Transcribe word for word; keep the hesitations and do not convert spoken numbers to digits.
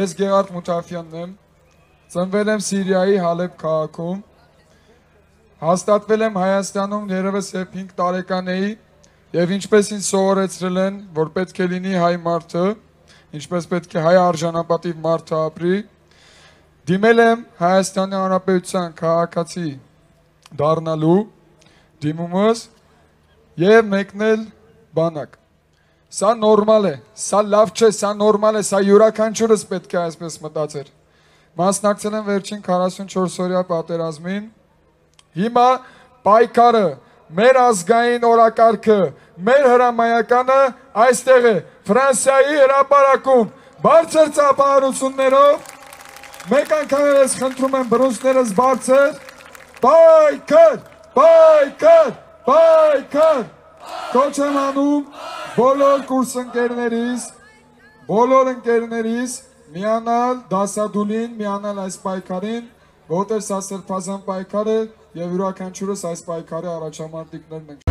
Ես Գեղարդ Մութաֆյանն եմ, ծնվել եմ Սիրիայի Հալեբ քաղաքում, հաստատվել եմ Հայաստանում երևս երբ հինգ տարեկան էի եւ ինչպես ինձ սովորեցրել են, որ պետք է լինի հայ մարդը, ինչպես պետք է հայ արժանապատիվ մարդը ապրի, դիմել եմ Հայաստանի Հանրապետության քաղաքացի դառնալու դիմումս եւ մեկնել բանակ։ Սա նորմալ է, սա լավ չէ, սա նորմալ է, սա յուրաքանչյուրս պետք է այսպես մտածեր։ Մասնակցել եմ վերջին քառասունչորս օրյա պատերազմին։ Հիմա պայքարը, մեր ազգային օրակարգը, մեր հրամայականը այստեղ է, Ֆրանսիայի հրապարակում, բարձր ծափահարություններով, մեկ անգամ ես խնդրում եմ բռունցքներս բարձր, պայքար, պայքար, պայքար, կոչ եմ անում բոլոր կուրսընկերներիս, բոլոր ընկերներիս միանալ դասադուլին, միանալ այս պայքարին, որտեղ սա սրբազան պայքար է եւ յուրաքանչյուրս այս պայքարի առաջամարտիկներն ենք։